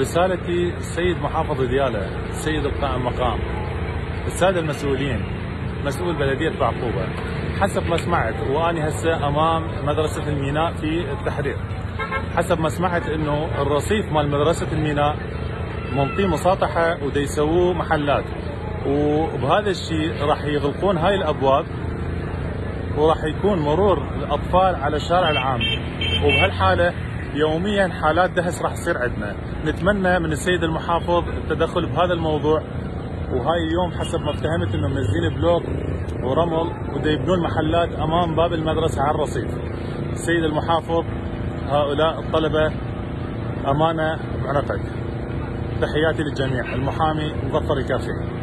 رسالتي السيد محافظ ديالى، السيد القائم المقام، السادة المسؤولين، مسؤول بلدية بعقوبة، حسب ما سمعت وأني هسه أمام مدرسة الميناء في التحرير، حسب ما سمعت إنه الرصيف مال مدرسة الميناء منطي مساطحة ودا يسووه محلات، وبهذا الشيء راح يغلقون هاي الأبواب وراح يكون مرور الأطفال على الشارع العام، وبهالحالة يوميا حالات دهس راح تصير عندنا. نتمنى من السيد المحافظ التدخل بهذا الموضوع، وهاي اليوم حسب ما افتهمت انه منزلين بلوك ورمل ودا يبنون محلات امام باب المدرسه على الرصيف. السيد المحافظ هؤلاء الطلبه امانه بعنقك. تحياتي للجميع. المحامي مظفر الكافي.